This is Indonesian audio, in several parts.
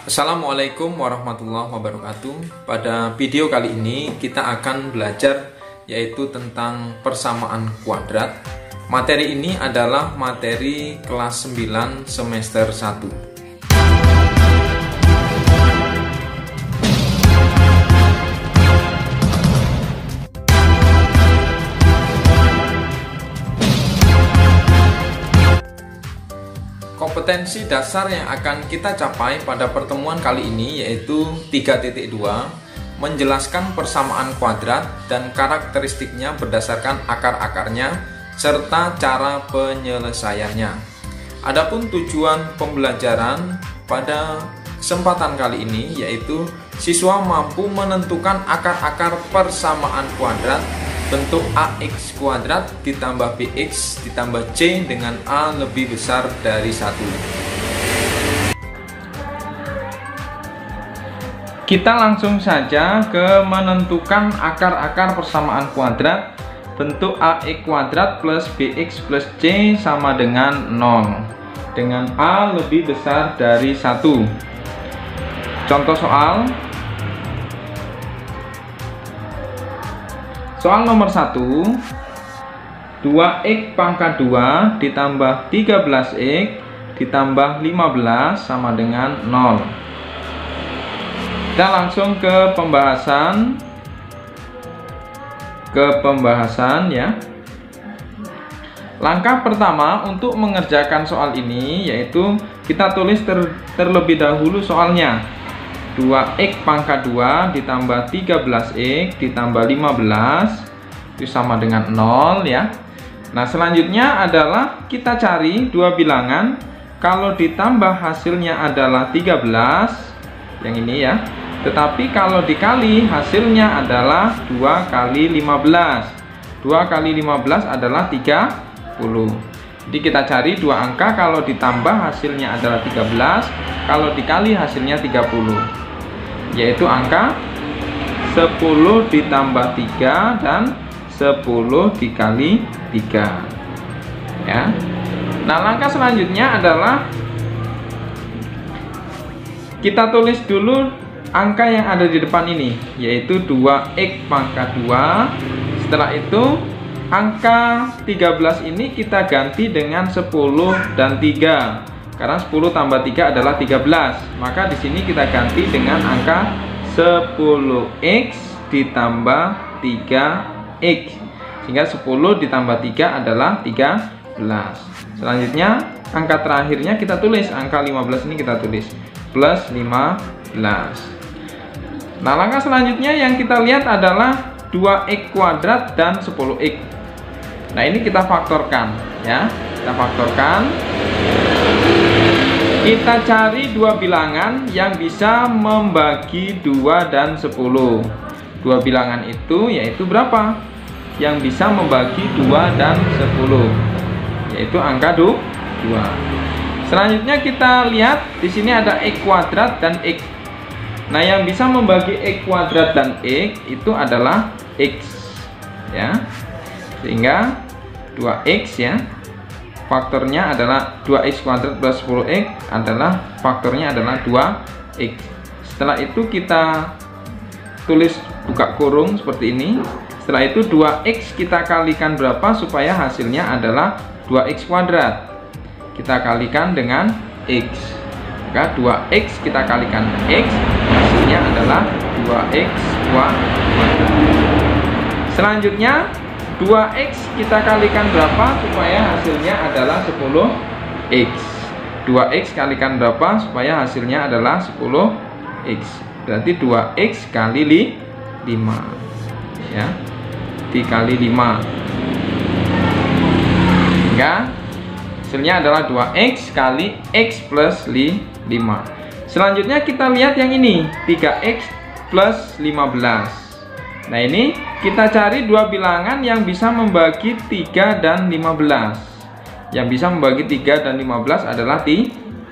Assalamualaikum warahmatullahi wabarakatuh. Pada video kali ini kita akan belajar yaitu tentang persamaan kuadrat. Materi ini adalah materi kelas 9 semester 1. Kompetensi dasar yang akan kita capai pada pertemuan kali ini yaitu 3.2, menjelaskan persamaan kuadrat dan karakteristiknya berdasarkan akar-akarnya serta cara penyelesaiannya. Adapun tujuan pembelajaran pada kesempatan kali ini yaitu siswa mampu menentukan akar-akar persamaan kuadrat bentuk ax kuadrat ditambah bx ditambah c dengan a lebih besar dari 1. Kita langsung saja ke menentukan akar-akar persamaan kuadrat bentuk ax kuadrat plus bx plus c sama dengan 0 dengan a lebih besar dari 1. Contoh soal. Soal nomor 1, 2x pangkat 2 ditambah 13x ditambah 15 sama dengan 0. Kita langsung ke pembahasan ya. Langkah pertama untuk mengerjakan soal ini yaitu kita tulis terlebih dahulu soalnya. 2x pangkat 2 ditambah 13x ditambah 15 itu sama dengan 0 ya. Nah selanjutnya adalah kita cari dua bilangan. Kalau ditambah hasilnya adalah 13 yang ini ya, tetapi kalau dikali hasilnya adalah 2 kali 15. 2 kali 15 adalah 30. Jadi kita cari dua angka, kalau ditambah hasilnya adalah 13, kalau dikali hasilnya 30, yaitu angka 10 ditambah 3 dan 10 dikali 3 ya. Nah langkah selanjutnya adalah kita tulis dulu angka yang ada di depan ini yaitu 2x pangkat 2. Setelah itu angka 13 ini kita ganti dengan 10 dan 3. Karena 10 tambah 3 adalah 13, maka di sini kita ganti dengan angka 10x ditambah 3x, sehingga 10 ditambah 3 adalah 13. Selanjutnya angka terakhirnya kita tulis, angka 15 ini kita tulis plus 15. Nah langkah selanjutnya yang kita lihat adalah 2x kuadrat dan 10x. Nah ini kita faktorkan ya, kita faktorkan. Kita cari dua bilangan yang bisa membagi 2 dan 10. Dua bilangan itu yaitu berapa? Yang bisa membagi 2 dan 10, yaitu angka 2. Selanjutnya kita lihat di sini ada x kuadrat dan x. Nah, yang bisa membagi x kuadrat dan x itu adalah x ya. Sehingga 2x ya. Faktornya adalah 2x kuadrat plus 10x adalah faktornya adalah 2x. Setelah itu kita tulis buka kurung seperti ini. Setelah itu 2x kita kalikan berapa supaya hasilnya adalah 2x kuadrat. Kita kalikan dengan x. Maka 2x kita kalikan x, hasilnya adalah 2x kuadrat. Selanjutnya 2x kita kalikan berapa supaya hasilnya adalah 10x. 2x kalikan berapa supaya hasilnya adalah 10x. Berarti 2x kali 5 ya. Dikali 5. Sehingga hasilnya adalah 2x kali x plus 5. Selanjutnya kita lihat yang ini, 3x plus 15. Nah ini kita cari dua bilangan yang bisa membagi 3 dan 15. Yang bisa membagi 3 dan 15 adalah 3.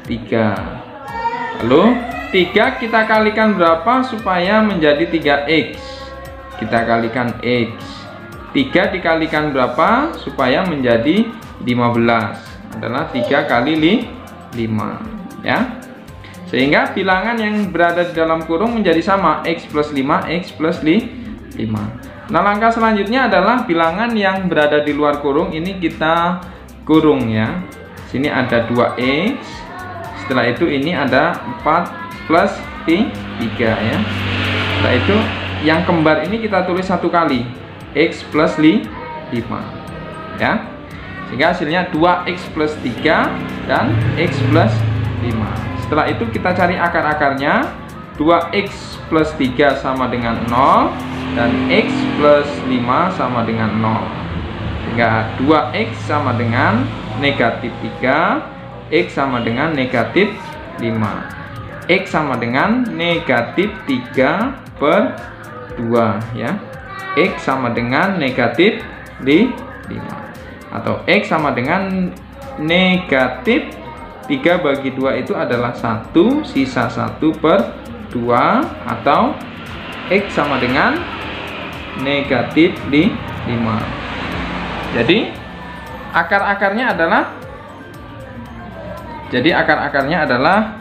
Lalu 3 kita kalikan berapa supaya menjadi 3x? Kita kalikan x. 3 dikalikan berapa supaya menjadi 15? Adalah 3 kali 5 ya. Sehingga bilangan yang berada di dalam kurung menjadi sama, X plus 5, X plus 5. Nah, langkah selanjutnya adalah bilangan yang berada di luar kurung ini kita kurung ya. Sini ada 2X. Setelah itu ini ada 4 plus 3 ya. Setelah itu yang kembar ini kita tulis satu kali, X plus 5 ya. Sehingga hasilnya 2X plus 3 dan X plus 5. Setelah itu kita cari akar-akarnya. 2X plus 3 sama dengan 0 dan X plus 5 sama dengan 0. Sehingga 2X sama dengan negatif 3, X sama dengan negatif 5. X sama dengan negatif 3 per 2 ya. X sama dengan negatif 5. Atau X sama dengan negatif 3 bagi 2 itu adalah 1, sisa 1 per 2. Atau X sama dengan negatif 5. Jadi akar-akarnya adalah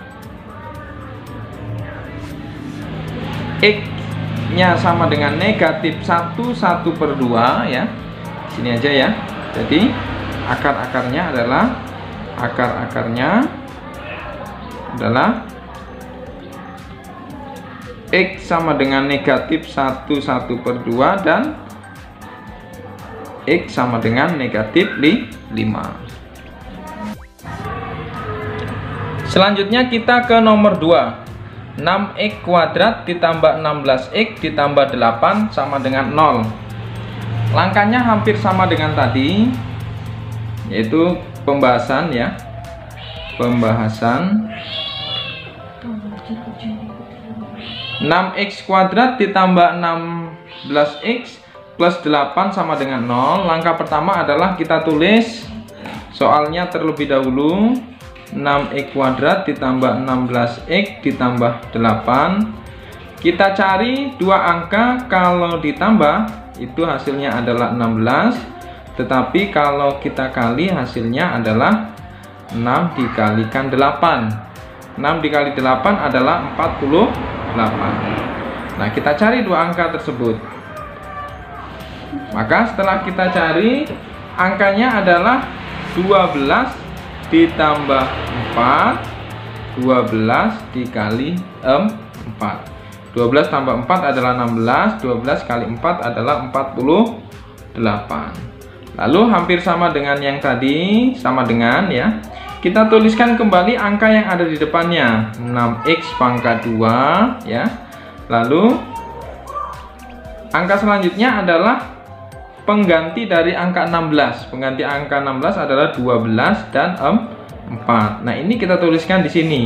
X nya sama dengan negatif 1 per 2 ya. Sini aja ya. Jadi akar-akarnya adalah X sama dengan negatif 1 per 2 dan X sama dengan negatif 5. Selanjutnya kita ke nomor 2. 6X kuadrat ditambah 16X ditambah 8 sama dengan 0. Langkahnya hampir sama dengan tadi, yaitu pembahasan ya. 6X kuadrat ditambah 16X plus 8 sama dengan 0. Langkah pertama adalah kita tulis soalnya terlebih dahulu. 6X kuadrat ditambah 16X ditambah 8. Kita cari dua angka, kalau ditambah itu hasilnya adalah 16, tetapi kalau kita kali hasilnya adalah 6 dikalikan 8. 6 dikali 8 adalah 48. Nah, kita cari dua angka tersebut. Maka setelah kita cari, angkanya adalah 12 ditambah 4, 12 dikali 4. 12 tambah 4 adalah 16, 12 kali 4 adalah 48. Lalu hampir sama dengan yang tadi, sama dengan ya. Kita tuliskan kembali angka yang ada di depannya, 6X pangkat 2 ya. Lalu angka selanjutnya adalah pengganti dari angka 16. Pengganti angka 16 adalah 12 dan 4. Nah, ini kita tuliskan di sini.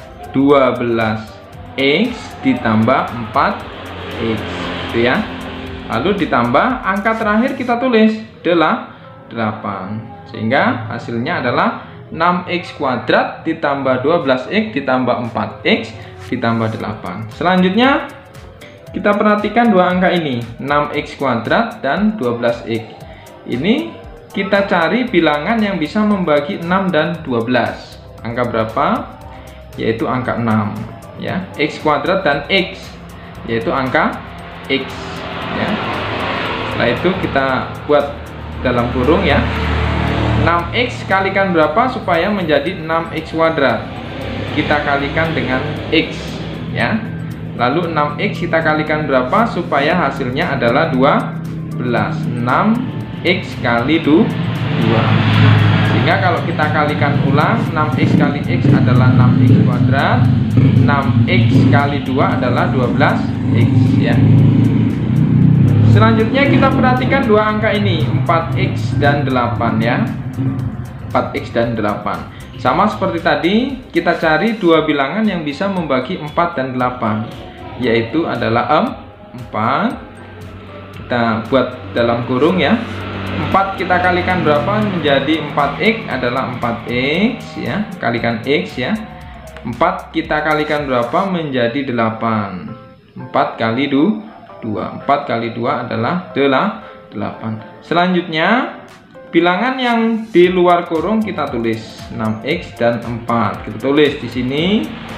12X ditambah 4X gitu ya. Lalu ditambah angka terakhir kita tulis 8. Sehingga hasilnya adalah 6X kuadrat ditambah 12X ditambah 4X ditambah 8. Selanjutnya kita perhatikan dua angka ini, 6X kuadrat dan 12X. Ini kita cari bilangan yang bisa membagi 6 dan 12. Angka berapa? Yaitu angka 6 ya. X kuadrat dan X yaitu angka X ya. Setelah itu kita buat dalam kurung ya. 6X kalikan berapa supaya menjadi 6X kuadrat? Kita kalikan dengan X ya. Lalu 6X kita kalikan berapa supaya hasilnya adalah 12. 6X kali 2. Sehingga kalau kita kalikan ulang, 6X kali X adalah 6X kuadrat, 6X kali 2 adalah 12X ya. Selanjutnya kita perhatikan dua angka ini, 4X dan 8 ya. 4X dan 8. Sama seperti tadi, kita cari dua bilangan yang bisa membagi 4 dan 8, yaitu adalah 4. Kita buat dalam kurung ya. 4 kita kalikan berapa menjadi 4X adalah 4X ya. Kalikan X ya. 4 kita kalikan berapa menjadi 8. 4 kali 2. 4 kali 2 adalah 8. Selanjutnya bilangan yang di luar kurung kita tulis 6X dan 4. Kita tulis di sini. Kita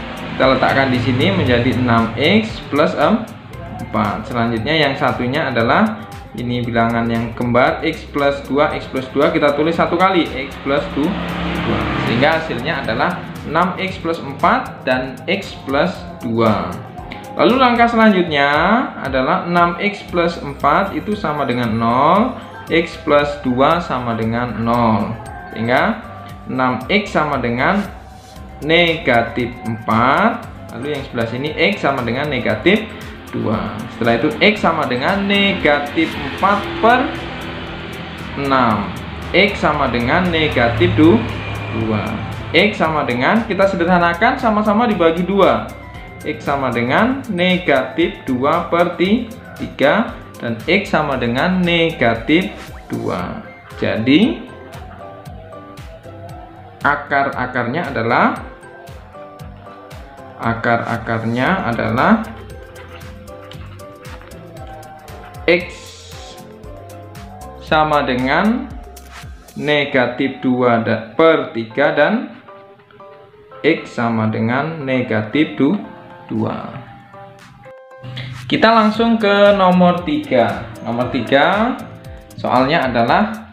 kita letakkan di sini menjadi 6x plus 4. Selanjutnya yang satunya adalah ini bilangan yang kembar x plus 2, x plus 2 kita tulis satu kali, x plus 2, sehingga hasilnya adalah 6x plus 4 dan x plus 2. Lalu langkah selanjutnya adalah 6x plus 4 itu sama dengan 0, x plus 2 sama dengan 0, sehingga 6x sama dengan negatif 4, lalu yang sebelah sini x sama dengan negatif 2. Setelah itu x sama dengan negatif 4 per 6, x sama dengan negatif 2, x sama dengan, kita sederhanakan sama-sama dibagi 2, x sama dengan negatif 2 per 3, dan x sama dengan negatif 2. Jadi akar-akarnya adalah x sama dengan negatif 2 per 3 dan x sama dengan negatif 2. Kita langsung ke nomor 3. Nomor 3 soalnya adalah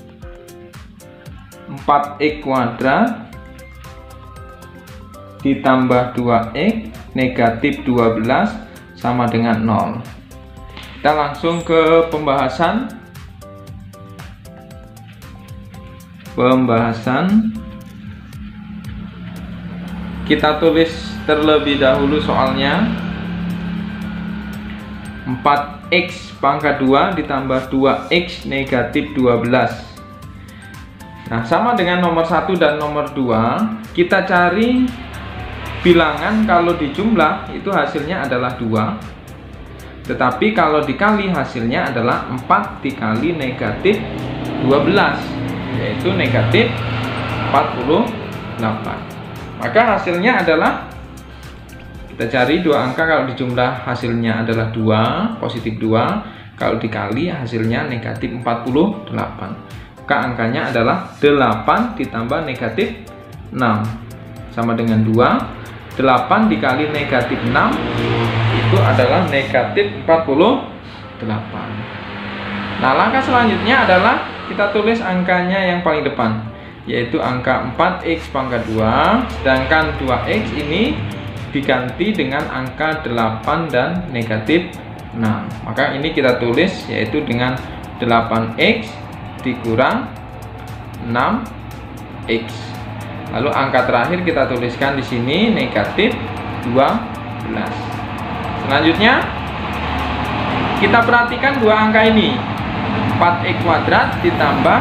4x kuadrat ditambah 2x negatif 12 sama dengan 0. Kita langsung ke pembahasan. Kita tulis terlebih dahulu soalnya. 4x pangkat 2 ditambah 2x negatif 12. Nah, sama dengan nomor 1 dan nomor 2, kita cari bilangan kalau dijumlah itu hasilnya adalah 2. Tetapi kalau dikali hasilnya adalah 4 dikali negatif 12, yaitu negatif 48. Maka hasilnya adalah, kita cari dua angka kalau dijumlah hasilnya adalah 2, positif 2. Kalau dikali hasilnya negatif 48. Maka angkanya adalah 8 ditambah negatif 6 sama dengan 2. 8 dikali negatif 6 itu adalah negatif 48. Nah, langkah selanjutnya adalah kita tulis angkanya yang paling depan, yaitu angka 4x pangkat 2, sedangkan 2x ini diganti dengan angka 8 dan negatif 6. Maka ini kita tulis yaitu dengan 8x dikurang 6x. Lalu angka terakhir kita tuliskan di sini negatif 12. Selanjutnya kita perhatikan dua angka ini, 4x kuadrat ditambah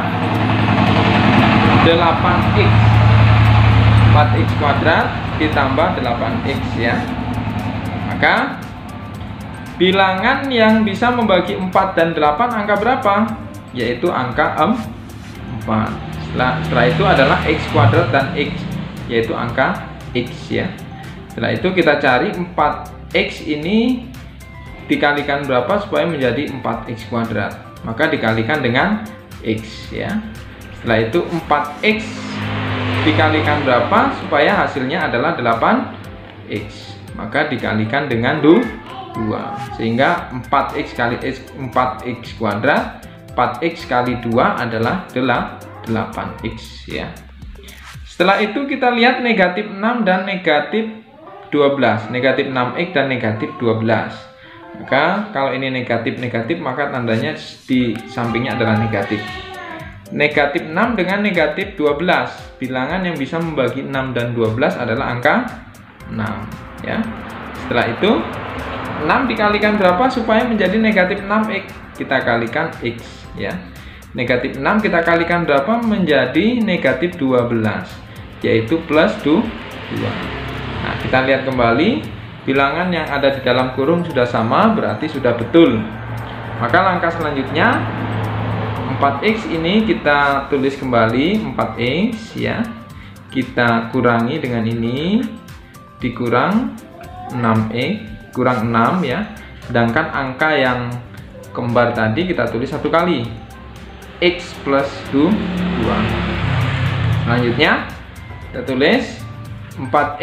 8x. 4x kuadrat ditambah 8x ya. Maka bilangan yang bisa membagi 4 dan 8 angka berapa? Yaitu angka 4. Setelah itu adalah x kuadrat dan x, yaitu angka x ya. Setelah itu kita cari 4x ini dikalikan berapa supaya menjadi 4x kuadrat. Maka dikalikan dengan x ya. Setelah itu 4x dikalikan berapa supaya hasilnya adalah 8x. Maka dikalikan dengan 2. Sehingga 4x kali x, 4x kuadrat, 4x kali 2 adalah 8x ya. Setelah itu kita lihat negatif 6 dan negatif 12, negatif 6x dan negatif 12. Maka kalau ini negatif maka tandanya di sampingnya adalah negatif. Negatif 6 dengan negatif 12, bilangan yang bisa membagi 6 dan 12 adalah angka 6 ya. Setelah itu 6 dikalikan berapa supaya menjadi negatif 6x? Kita kalikan x ya. Negatif 6 kita kalikan berapa menjadi negatif 12, yaitu plus 2. Nah, kita lihat kembali, bilangan yang ada di dalam kurung sudah sama, berarti sudah betul. Maka langkah selanjutnya 4x ini kita tulis kembali 4x ya. Kita kurangi dengan ini, dikurang 6x, kurang 6 ya. Sedangkan angka yang kembar tadi kita tulis satu kali, x plus 2. Selanjutnya kita tulis 4x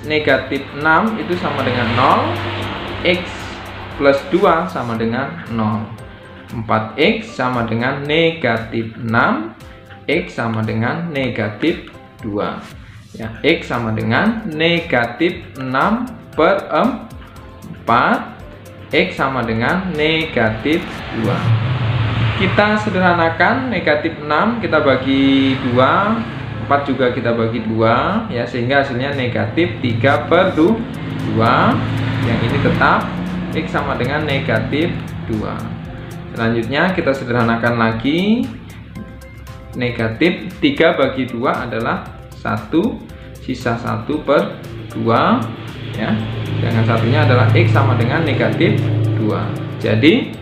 negatif 6 itu sama dengan 0, X plus 2 sama dengan 0. 4X sama dengan negatif 6, X sama dengan negatif 2 ya. X sama dengan negatif 6 per 4, X sama dengan negatif 2. Kita sederhanakan, negatif 6 kita bagi 2, 4 juga kita bagi 2 ya, sehingga hasilnya negatif 3 per 2. Yang ini tetap X sama dengan negatif 2. Selanjutnya kita sederhanakan lagi, negatif 3 bagi 2 adalah 1, sisa 1 per 2 ya. Dengan satunya adalah X sama dengan negatif 2. Jadi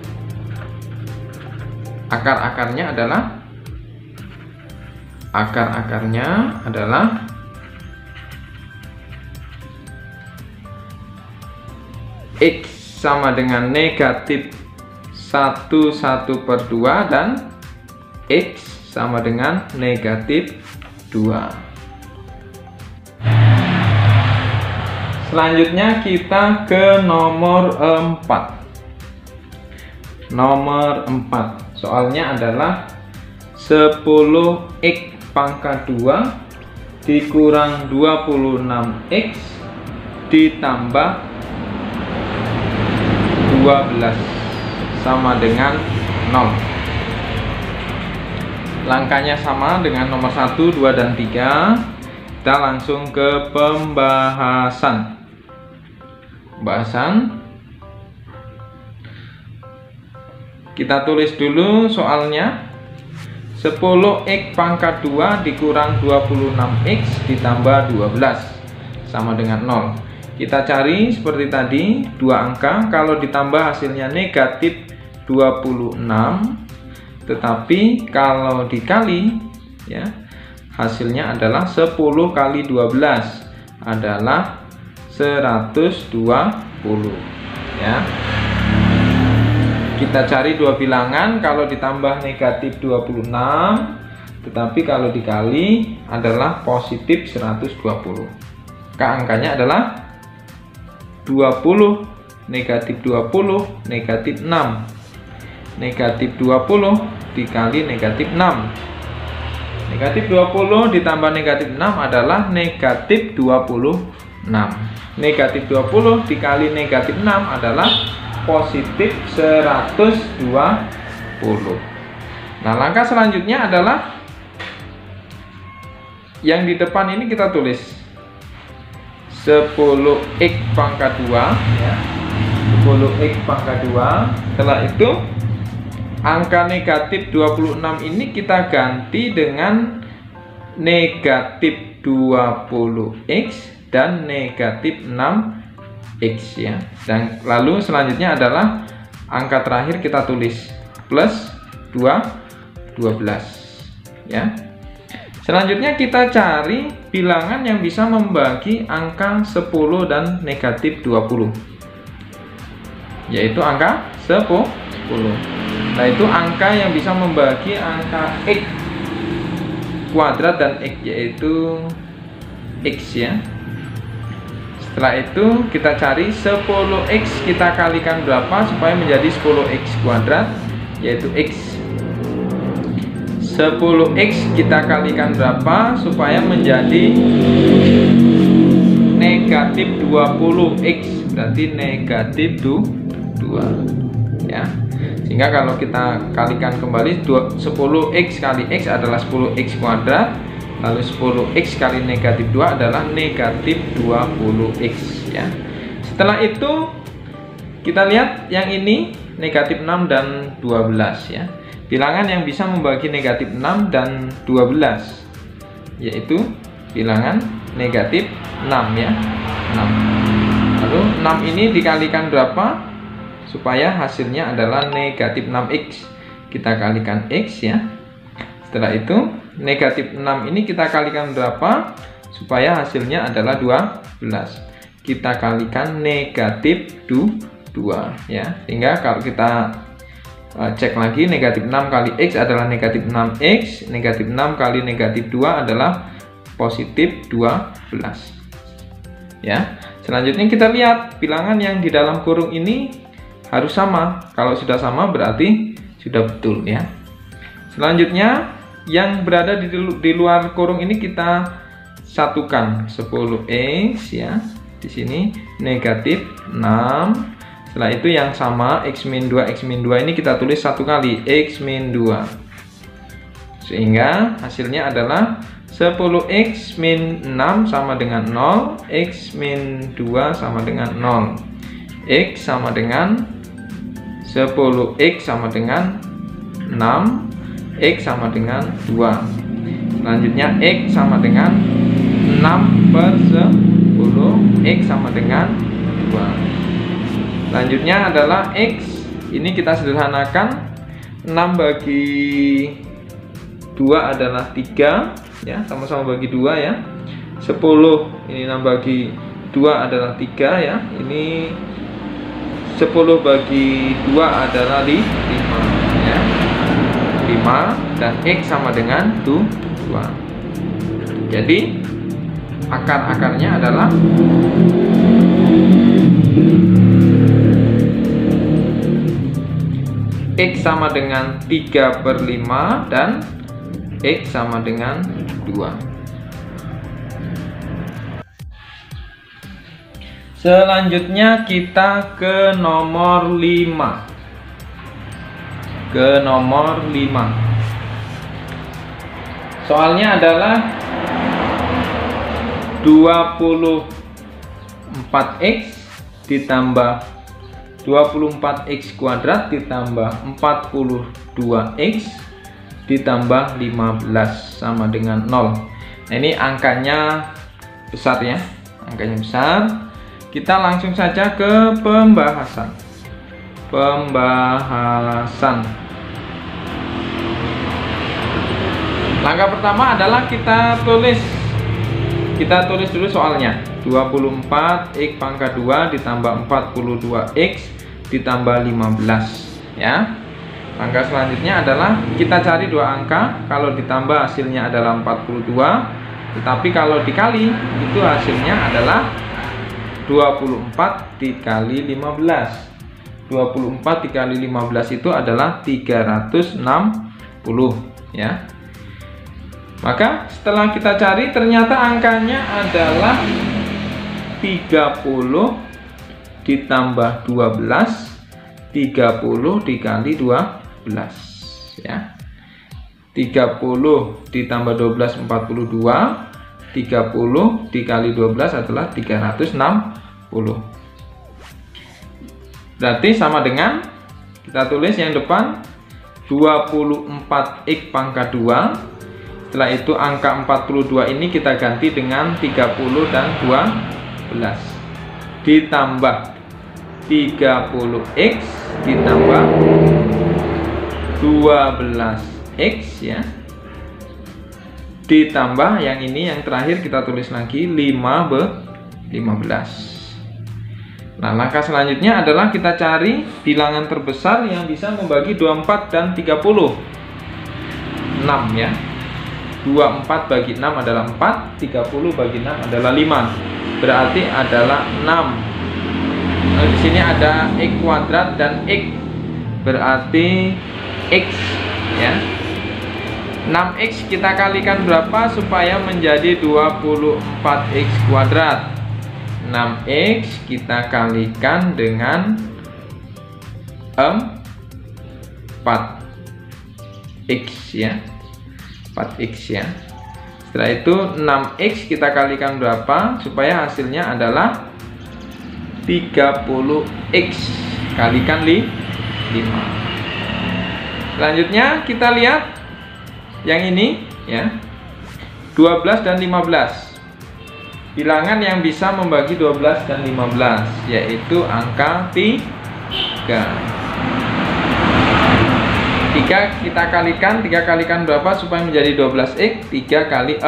akar-akarnya adalah X sama dengan negatif 1 per 2 dan X sama dengan negatif 2. Selanjutnya kita ke nomor 4. Nomor 4. Soalnya adalah 10X pangkat 2 dikurang 26X ditambah 12 sama dengan 0. Langkahnya sama dengan nomor 1, 2, dan 3. Kita langsung ke pembahasan. Kita tulis dulu soalnya. 10X pangkat 2 dikurang 26X ditambah 12 sama dengan 0. Kita cari seperti tadi, dua angka, kalau ditambah hasilnya negatif 26, tetapi kalau dikali ya, hasilnya adalah 10 kali 12 adalah 120 ya. Kita cari dua bilangan, kalau ditambah negatif 26, tetapi kalau dikali adalah positif 120. Angkanya adalah 20, negatif 20, negatif 6. Negatif 20 dikali negatif 6. Negatif 20 ditambah negatif 6 adalah negatif 26. Negatif 20 dikali negatif 6 adalah positif 120. Nah, langkah selanjutnya adalah yang di depan ini kita tulis 10X pangkat 2 ya. 10X pangkat 2. Setelah itu angka negatif 26 ini kita ganti dengan negatif 20X dan negatif 6X ya. Dan lalu selanjutnya adalah angka terakhir kita tulis plus 12 ya. Selanjutnya kita cari bilangan yang bisa membagi angka 10 dan negatif 20, yaitu angka 10. Nah, itu angka yang bisa membagi angka X kuadrat dan X, yaitu X ya. Setelah itu kita cari 10X kita kalikan berapa supaya menjadi 10X kuadrat, yaitu X. 10X kita kalikan berapa supaya menjadi negatif 20X, berarti negatif 2 ya. Sehingga kalau kita kalikan kembali 10X kali X adalah 10X kuadrat, lalu 10X kali negatif 2 adalah negatif 20X ya. Setelah itu kita lihat yang ini negatif 6 dan 12 ya. Bilangan yang bisa membagi negatif 6 dan 12 yaitu bilangan negatif 6 ya. 6. Lalu 6 ini dikalikan berapa supaya hasilnya adalah negatif 6X. Kita kalikan X ya. Setelah itu negatif 6 ini kita kalikan berapa supaya hasilnya adalah 12. Kita kalikan negatif 2 ya. Sehingga kalau kita cek lagi, negatif 6 kali X adalah negatif 6X, negatif 6 kali negatif 2 adalah positif 12. ya. Selanjutnya kita lihat bilangan yang di dalam kurung ini harus sama. Kalau sudah sama berarti sudah betul ya. Selanjutnya yang berada di luar kurung ini kita satukan 10x ya. Di sini negatif 6. Setelah itu yang sama x-2 ini kita tulis satu kali x-2. Sehingga hasilnya adalah 10x min 6 sama dengan 0, x-2 sama dengan 0. X sama dengan 10x sama dengan 6, x sama dengan 2. Selanjutnya x sama dengan 6 per 10, x sama dengan 2. Selanjutnya adalah x, ini kita sederhanakan, 6 bagi 2 adalah 3 ya, sama-sama bagi 2 ya. 10 ini 6 bagi 2 adalah 3 ya. Ini 10 bagi 2 adalah 5 ya. 5 dan x sama dengan 2. Jadi akar-akarnya adalah x sama dengan 3/5 dan x sama dengan 2. Selanjutnya kita ke nomor 5. Ke nomor 5. Soalnya adalah 24x ditambah 24x kuadrat ditambah 42x ditambah 15 sama dengan 0. Nah, ini angkanya besar ya, angkanya besar. Kita langsung saja ke pembahasan. Langkah pertama adalah kita tulis dulu soalnya. 24x pangkat 2 ditambah 42x ditambah 15 ya. Langkah selanjutnya adalah kita cari dua angka. Kalau ditambah hasilnya adalah 42, tetapi kalau dikali itu hasilnya adalah 24 dikali 15. 24 dikali 15 itu adalah 360 ya. Maka setelah kita cari ternyata angkanya adalah 30 ditambah 12, 30 dikali 12 ya. 30 ditambah 12 42, 30 dikali 12 adalah 360. Berarti sama dengan, kita tulis yang depan 24x pangkat 2. Setelah itu angka 42 ini kita ganti dengan 30 dan 12 ditambah 30x ditambah 12x ya, ditambah yang ini yang terakhir kita tulis lagi 15. Nah, langkah selanjutnya adalah kita cari bilangan terbesar yang bisa membagi 24 dan 30. 6 ya. 24 bagi 6 adalah 4, 30 bagi 6 adalah 5. Berarti adalah 6. Nah, di sini ada x kuadrat dan x, berarti x ya. 6x kita kalikan berapa supaya menjadi 24x kuadrat? 6x kita kalikan dengan 4x ya. 4x ya. Setelah itu 6x kita kalikan berapa supaya hasilnya adalah 30x kalikan 5. Selanjutnya kita lihat yang ini ya, 12 dan 15. Bilangan yang bisa membagi 12 dan 15 yaitu angka 3. 3 kita kalikan, 3 kalikan berapa supaya menjadi 12x? 3 kali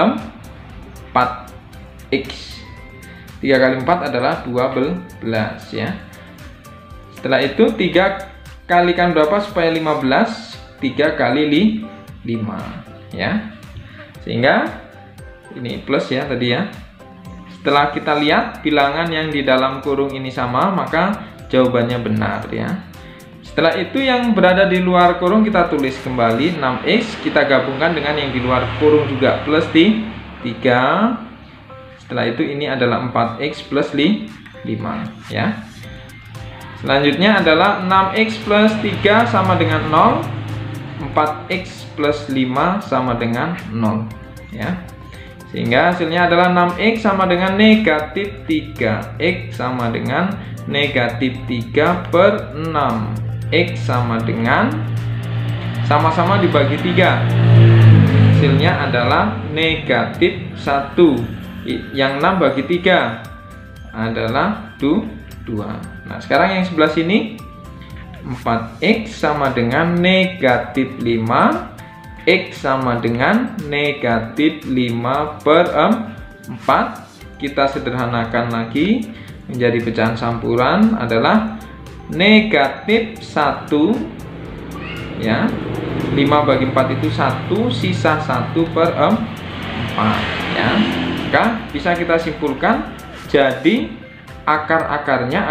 4x. 3 kali 4 adalah 12 ya. Setelah itu 3 kalikan berapa supaya 15? 3 kali 5 ya. Sehingga ini plus ya tadi ya. Setelah kita lihat bilangan yang di dalam kurung ini sama, maka jawabannya benar ya. Setelah itu yang berada di luar kurung kita tulis kembali 6x, kita gabungkan dengan yang di luar kurung juga plus 3. Setelah itu ini adalah 4x plus 5 ya. Selanjutnya adalah 6x plus 3 sama dengan 0, 4x plus 5 sama dengan 0 ya. Sehingga hasilnya adalah 6x sama dengan negatif 3, x sama dengan negatif 3 per 6, x sama dengan sama-sama dibagi 3. Hasilnya adalah negatif 1. Yang 6 bagi 3 adalah 2. Nah, sekarang yang sebelah sini 4x sama dengan negatif 5, x sama dengan negatif 5 per 4. Kita sederhanakan lagi menjadi pecahan campuran adalah negatif 1 ya. 5 bagi 4 itu 1, sisa 1 per 4 ya. Maka bisa kita simpulkan, jadi akar-akarnya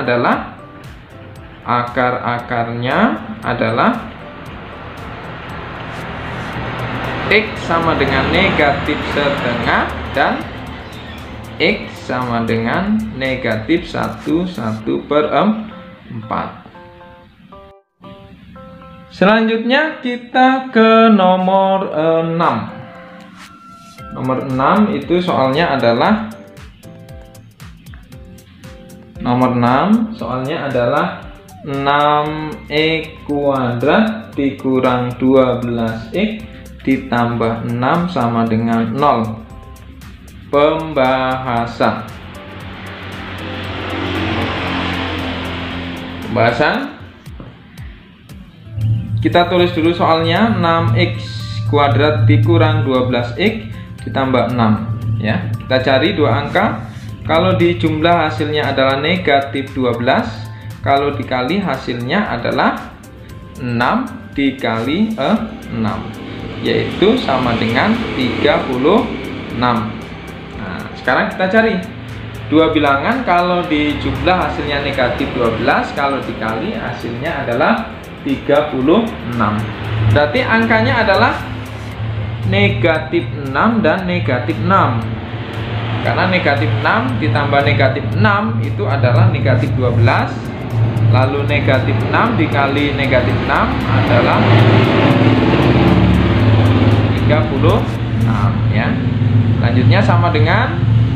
adalah x sama dengan negatif setengah dan x sama dengan negatif 1 per 4. Selanjutnya kita ke nomor 6. Nomor 6 itu soalnya adalah nomor 6 soalnya adalah 6x kuadrat dikurang 12x ditambah 6 sama dengan 0. Pembahasan. Kita tulis dulu soalnya 6x kuadrat dikurang 12x ditambah 6 ya. Kita cari dua angka. Kalau dijumlah hasilnya adalah negatif 12, kalau dikali hasilnya adalah 6 dikali 6, yaitu sama dengan 36. Nah, sekarang kita cari dua bilangan, kalau dijumlah hasilnya negatif 12, kalau dikali hasilnya adalah 36. Berarti angkanya adalah negatif 6 dan negatif 6. Karena negatif 6 ditambah negatif 6 itu adalah negatif 12. Lalu negatif 6 dikali negatif 6 adalah 36 ya. Selanjutnya sama dengan,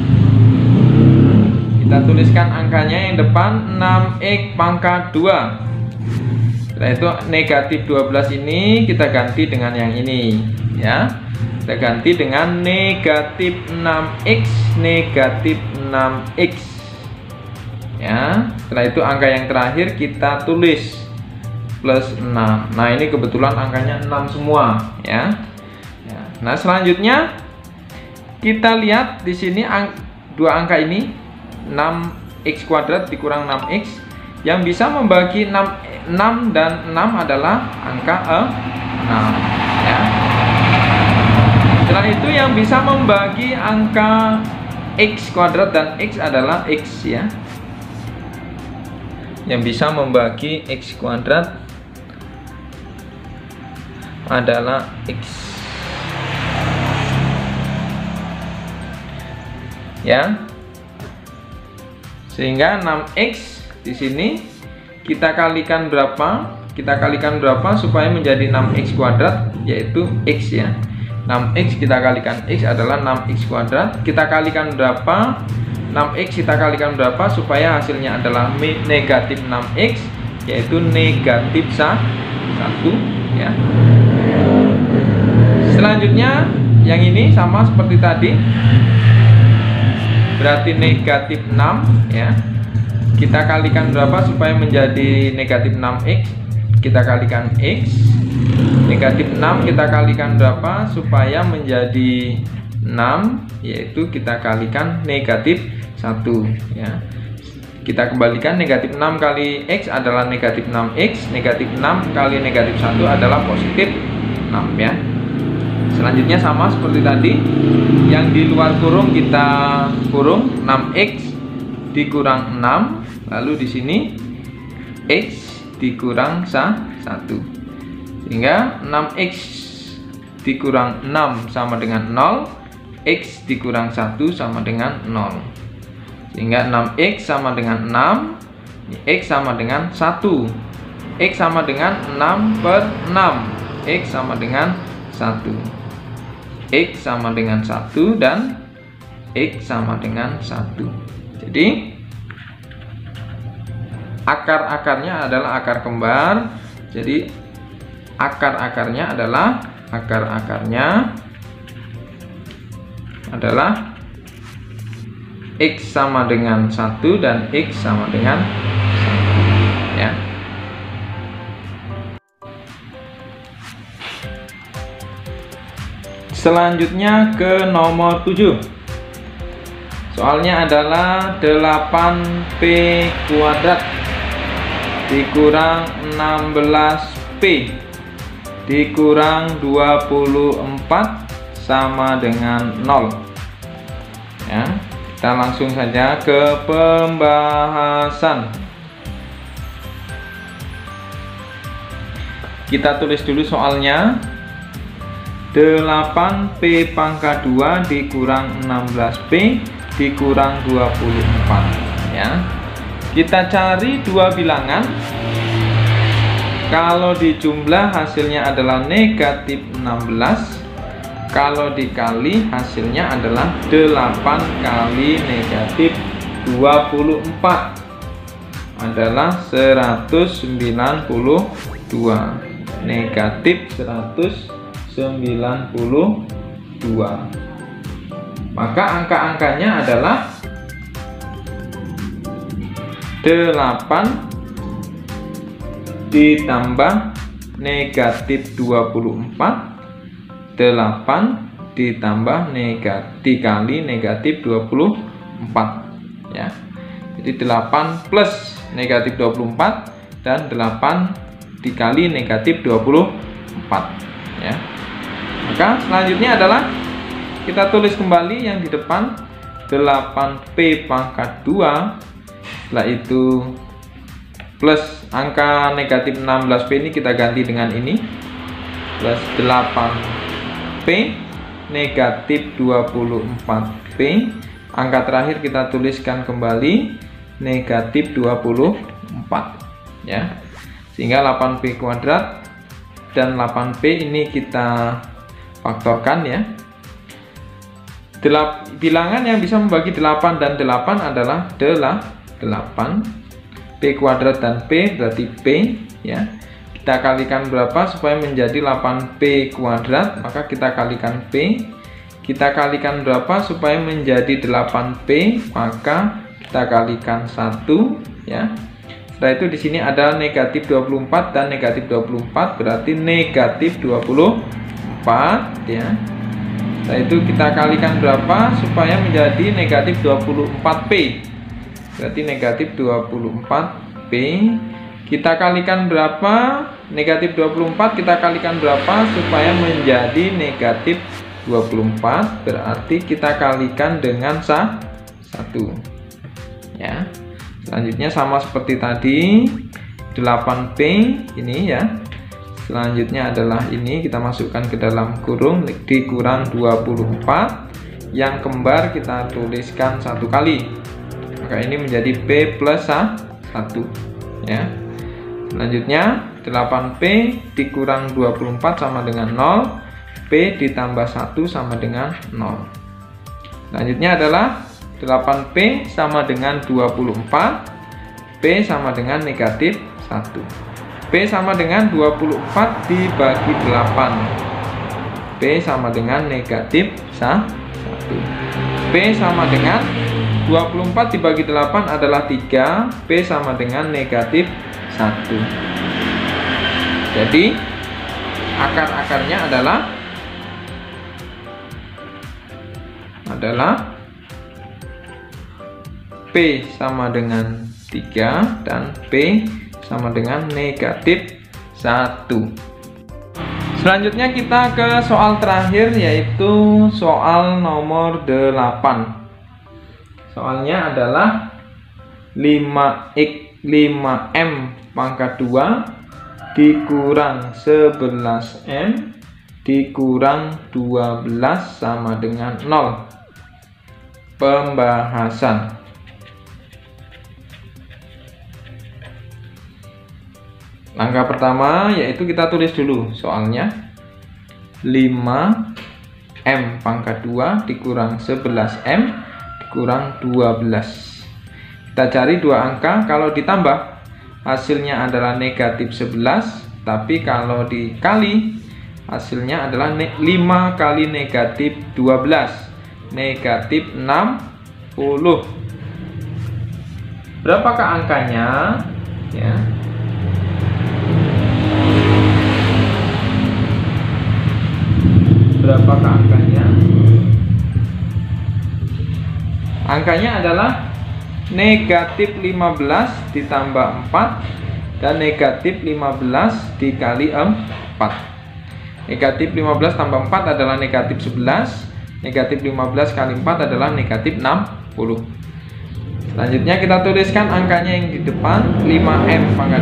kita tuliskan angkanya yang depan 6x pangkat 2. Setelah itu negatif 12 ini kita ganti dengan yang ini ya. Kita ganti dengan negatif 6x negatif 6x ya. Setelah itu angka yang terakhir kita tulis plus 6. Nah, ini kebetulan angkanya 6 semua ya. Nah, selanjutnya kita lihat di sini dua angka ini 6x kuadrat dikurang 6x, yang bisa membagi 6 dan 6 adalah angka 6 ya. Setelah itu yang bisa membagi angka x kuadrat dan x adalah x ya. Yang bisa membagi x kuadrat adalah x ya. Sehingga 6x di sini kita kalikan berapa? Kita kalikan berapa supaya menjadi 6x kuadrat, yaitu x ya. 6x kita kalikan x adalah 6x kuadrat. Kita kalikan berapa? 6x kita kalikan berapa supaya hasilnya adalah negatif 6x, yaitu negatif 1 ya. Selanjutnya yang ini sama seperti tadi, berarti negatif 6 ya. Kita kalikan berapa supaya menjadi negatif 6x? Kita kalikan x. Negatif 6 kita kalikan berapa supaya menjadi 6, yaitu kita kalikan negatif 1 ya. Kita kembalikan, negatif 6 kali x adalah negatif 6x, negatif 6 kali negatif 1 adalah positif 6 ya. Selanjutnya sama seperti tadi, yang di luar kurung kita kurung 6x dikurang 6, lalu di sini x dikurang 1, sehingga 6x dikurang 6 sama dengan 0, x dikurang 1 sama dengan 0, sehingga 6x sama dengan 6, x sama dengan 1, x sama dengan 6 per 6, x sama dengan 1, x sama dengan 1, dan x sama dengan 1. Jadi akar-akarnya adalah akar kembar. Jadi akar-akarnya adalah x sama dengan 1 dan x sama dengan 1, ya. Selanjutnya ke nomor 7. Soalnya adalah 8p kuadrat dikurang 16p dikurang 24 sama dengan 0. Ya, kita langsung saja ke pembahasan. Kita tulis dulu soalnya. 8p pangkat 2 dikurang 16p dikurang 24, ya. Kita cari dua bilangan. Kalau dijumlah hasilnya adalah negatif 16. Kalau dikali hasilnya adalah 8 kali negatif 24 adalah 192. Negatif 192. Maka angka-angkanya adalah 8 ditambah negatif 24, 8 ditambah dikali negatif 24, ya. Jadi 8 plus negatif 24 dan 8 dikali negatif 24, ya. Maka selanjutnya adalah kita tulis kembali yang di depan 8p pangkat 2. Setelah itu plus angka negatif 16p ini kita ganti dengan ini, plus 8p negatif 24p. Angka terakhir kita tuliskan kembali negatif 24, ya. Sehingga 8p kuadrat dan 8p ini kita faktorkan, ya. Bilangan yang bisa membagi 8 dan 8 adalah 8, p kuadrat dan p berarti p, ya. Kita kalikan berapa supaya menjadi 8p kuadrat, maka kita kalikan p. Kita kalikan berapa supaya menjadi 8p, maka kita kalikan 1, ya. Setelah itu di sini ada negatif 24 dan negatif 24 berarti negatif 24, ya. Setelah itu kita kalikan berapa supaya menjadi negatif 24p, berarti negatif 24p. Kita kalikan berapa? Negatif 24 kita kalikan berapa supaya menjadi negatif 24, berarti kita kalikan dengan 1, ya. Selanjutnya sama seperti tadi, 8p ini, ya. Selanjutnya adalah ini kita masukkan ke dalam kurung dikurang 24, yang kembar kita tuliskan 1 kali, maka ini menjadi p plus 1, ya. Selanjutnya 8p dikurang 24 sama dengan 0, p ditambah 1 sama dengan 0. Selanjutnya adalah 8p sama dengan 24, p sama dengan negatif 1. P sama dengan 24 dibagi 8, p sama dengan negatif 1. P sama dengan 24 dibagi 8 adalah 3, p sama dengan negatif 1. Jadi akar-akarnya adalah p sama dengan 3 dan p sama dengan negatif 1. Selanjutnya kita ke soal terakhir, yaitu soal nomor 8. Soalnya adalah 5m pangkat 2 dikurang 11m dikurang 12 sama dengan 0. Pembahasan. Langkah pertama yaitu kita tulis dulu soalnya. 5m pangkat 2 dikurang 11m dikurang 12. Kita cari dua angka, kalau ditambah hasilnya adalah negatif 11, tapi kalau dikali hasilnya adalah 5 kali negatif 12, negatif 60. Berapakah angkanya? Ya. Berapakah angkanya? Angkanya adalah negatif 15 ditambah 4 dan negatif 15 dikali 4. Negatif 15 tambah 4 adalah negatif 11. Negatif 15 kali 4 adalah negatif 60. Selanjutnya kita tuliskan angkanya yang di depan, 5m pangkat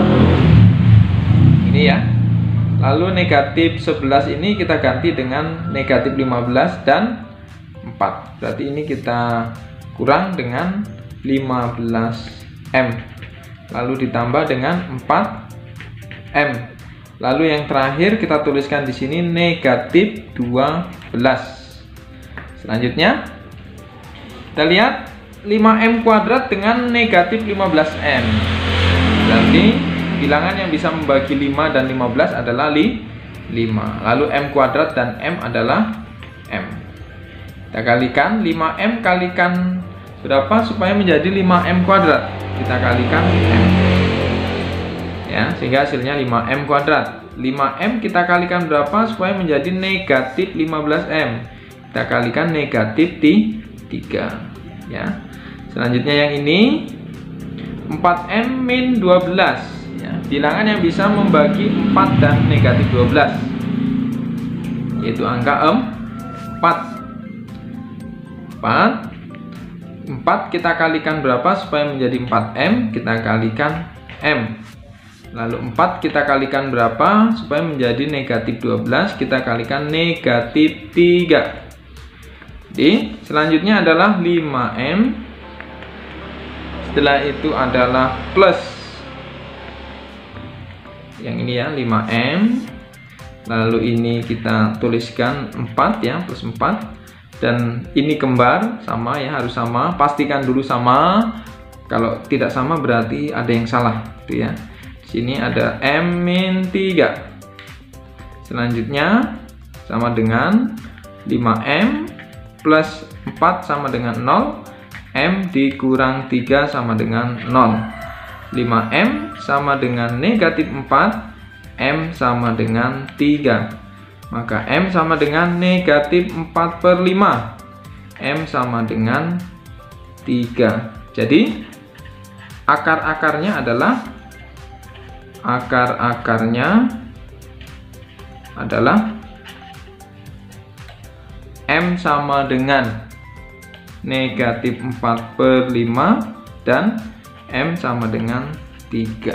2. Ini ya. Lalu negatif 11 ini kita ganti dengan negatif 15 dan 4. Berarti ini kita kurang dengan 15m. Lalu ditambah dengan 4m. Lalu yang terakhir kita tuliskan di sini negatif 12. Selanjutnya kita lihat 5m kuadrat dengan negatif 15m. Berarti bilangan yang bisa membagi 5 dan 15 adalah 5. Lalu m kuadrat dan m adalah m. Kita kalikan 5m kalikan berapa supaya menjadi 5m kuadrat. Kita kalikan m. Ya, sehingga hasilnya 5m kuadrat. 5m kita kalikan berapa supaya menjadi negatif 15m. Kita kalikan negatif 3. Ya. Selanjutnya yang ini 4m min 12. Ya, bilangan yang bisa membagi 4 dan negatif 12, yaitu angka 4 kita kalikan berapa supaya menjadi 4m. Kita kalikan m. Lalu 4 kita kalikan berapa supaya menjadi negatif 12. Kita kalikan negatif 3. Jadi selanjutnya adalah 5m. Setelah itu adalah plus yang ini ya, 5m. Lalu ini kita tuliskan 4 ya, plus 4. Dan ini kembar, sama ya, harus sama. Pastikan dulu sama. Kalau tidak sama berarti ada yang salah, gitu ya. Di sini ada m min 3. Selanjutnya sama dengan 5m plus 4 sama dengan 0. M dikurang 3 sama dengan 0. 5m sama dengan negatif 4, m sama dengan 3. Maka m sama dengan negatif 4/5. M sama dengan 3. Jadi akar-akarnya adalah m sama dengan negatif 4/5 dan m sama dengan 3.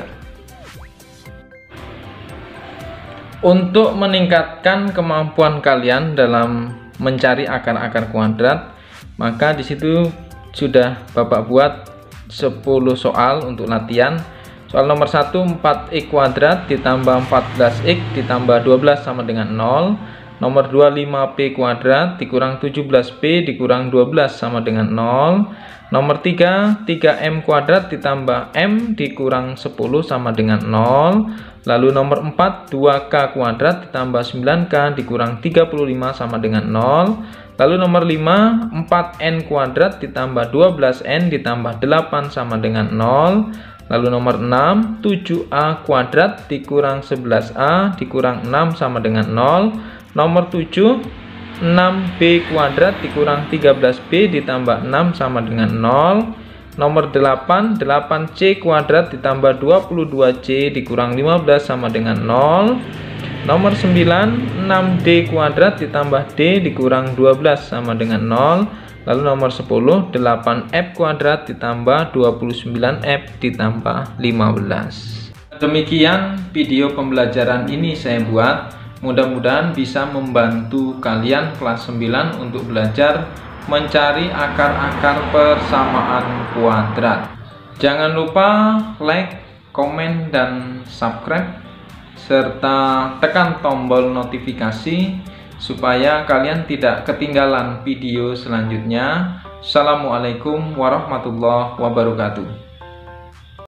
Untuk meningkatkan kemampuan kalian dalam mencari akar-akar kuadrat, maka di situ sudah Bapak buat 10 soal untuk latihan. Soal nomor 1, 4x kuadrat ditambah 14x ditambah 12 sama dengan 0. Nomor 2, 5p kuadrat dikurang 17p dikurang 12 sama dengan 0. Nomor 3, 3m kuadrat ditambah m dikurang 10 sama dengan 0. Lalu nomor 4, 2k kuadrat ditambah 9k dikurang 35 sama dengan 0. Lalu nomor 5, 4n kuadrat ditambah 12n ditambah 8 sama dengan 0. Lalu nomor 6, 7a kuadrat dikurang 11a dikurang 6 sama dengan 0. Nomor 7, 6b kuadrat dikurang 13b ditambah 6 sama dengan 0. Nomor 8, 8c kuadrat ditambah 22c dikurang 15 sama dengan 0. Nomor 9, 6D kuadrat ditambah D dikurang 12 sama dengan 0. Lalu nomor 10, 8F kuadrat ditambah 29F ditambah 15. Demikian video pembelajaran ini saya buat. Mudah-mudahan bisa membantu kalian kelas 9 untuk belajar mencari akar-akar persamaan kuadrat. Jangan lupa like, komen, dan subscribe, serta tekan tombol notifikasi supaya kalian tidak ketinggalan video selanjutnya. Assalamualaikum warahmatullahi wabarakatuh.